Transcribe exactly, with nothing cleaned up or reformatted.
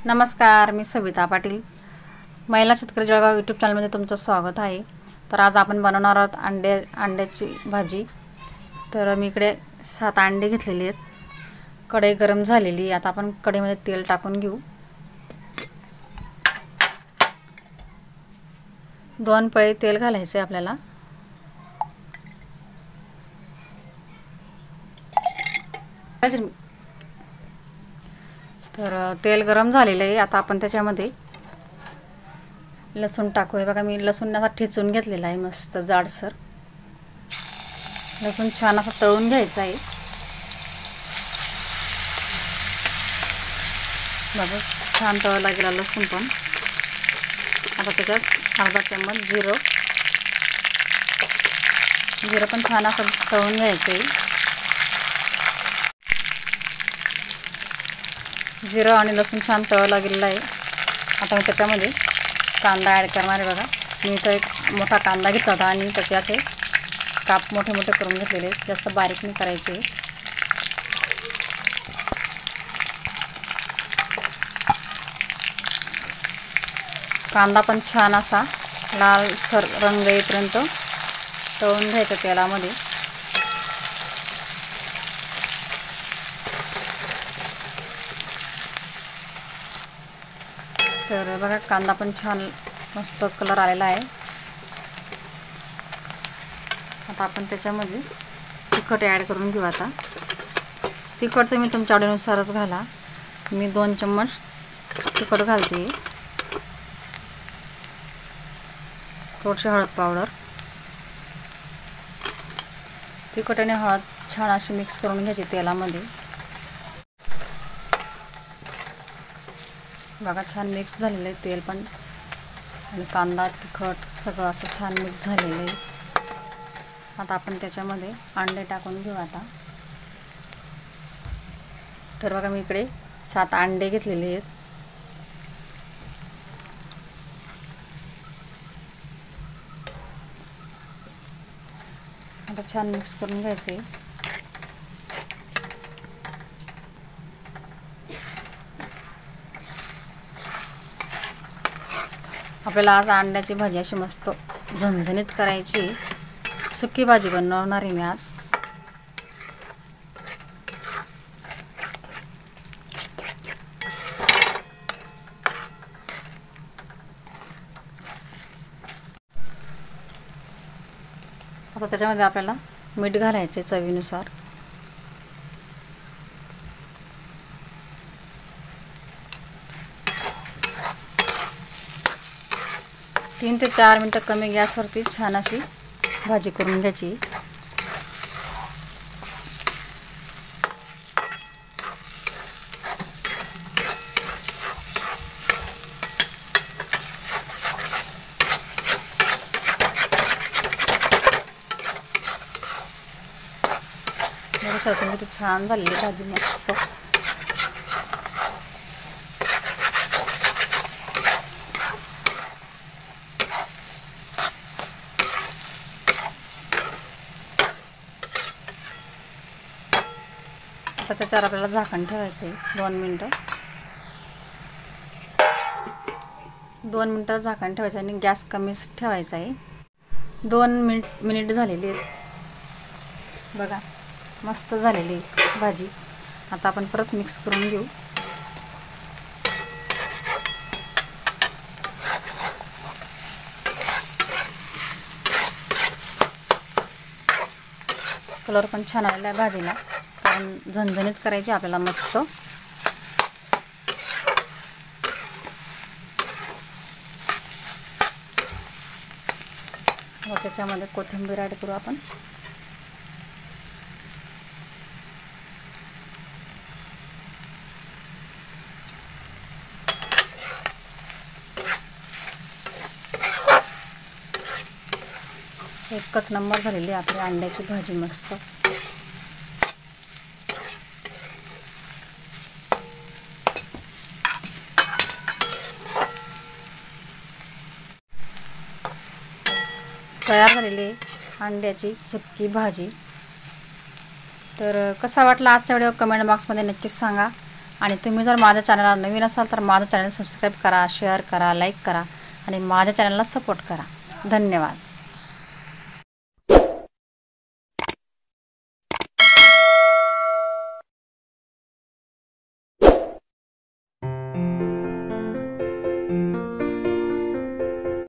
नमस्कार, मी सविता पाटील. महिला शेतकरी जळगाव यूट्यूब चॅनलमध्ये तुमचं स्वागत आहे. तर आज आपण बनवणार आहोत अंडे अंड्याची भाजी. तर मी इकडे सात अंडे घेतलेले आहेत. कढई गरम झालेली. आता आपण कढईमध्ये तेल टाकून घेऊ. दोन पळी तेल घालायचे आपल्याला. तर तेल गरम झालेलं आहे. आता आपण त्याच्यामध्ये लसूण टाकू. हे बघा, मी लसूण असा ठेचून घेतलेला आहे मस्त जाडसर. लसूण छान असं तळून घ्यायचं आहे. बघा, छान तळला गेला लसूण पण. आता त्याच्यात अर्धा चम्मच जिरं जिरं पण छान असं तळून घ्यायचं आहे. जिरं आणि लसूण छान तळला गेलेला आहे. आता मी त्याच्यामध्ये कांदा ॲड करणार आहे. बघा, मी इथं एक मोठा कांदा घेतला होता आणि त्याचे असे काप मोठे मोठे करून घेतलेले. जास्त बारीक नाही करायचे. कांदा पण छान असा लाल सर रंग येईपर्यंत तळून घ्यायचा तेलामध्ये. तर बघा, कांदा पण छान मस्त कलर आलेला आहे. आता आपण त्याच्यामध्ये तिखट ॲड करून घेऊ. आता तिखट तुम्ही तुमच्या आवडीनुसारच घाला. मी दोन चम्मच तिखट घालते. थोडीशी हळद पावडर. तिखट आणि हळद छान अशी मिक्स करून घ्यायची तेलामध्ये. बघा, छान मिक्स झालेलं आहे तेल पण आणि कांदा तिखट सगळं असं छान मिक्स झालेलं आहे. आता आपण त्याच्यामध्ये अंडे टाकून घेऊ. आता तर बघा, मी इकडे सात अंडे घेतलेले आहेत. आता छान मिक्स करून घ्यायचे. आपल्याला आज अंड्याची भाजी अशी मस्त झणझणीत करायची. सुकी भाजी बनवणार आहे मी आज. आता त्याच्यामध्ये आपल्याला मीठ घालायचे चवीनुसार. तीन ते चार मिनटं कमी गॅसवरती छान अशी भाजी करून घ्यायची. किती छान झालेली भाजी मस्त. आता त्याच्यावर आपल्याला झाकण ठेवायचं आहे दोन मिनटं. दोन मिनटं झाकण ठेवायचं आणि गॅस कमीच ठेवायचा आहे. दोन मिनिट मिनिट झालेली आहेत. बघा, मस्त झालेली भाजी. आता आपण परत मिक्स करून घेऊ. कलर पण छान आलेला आहे भाजीला, कारण झणझणीत करायची आपल्याला मस्त. मग त्याच्यामध्ये कोथिंबीर ॲड करू आपण. एकच नंबर झालेली आपली अंड्याची भाजी मस्त. तयार झालेली अंड्याची सुक्की भाजी. तर कसा वाटला आजचा व्हिडिओ कमेंट बॉक्समध्ये नक्कीच सांगा. आणि तुम्ही जर माझ्या चॅनलला नवीन असाल तर माझं चॅनल सबस्क्राईब करा, शेअर करा, लाईक करा आणि माझ्या चॅनलला सपोर्ट करा. धन्यवाद.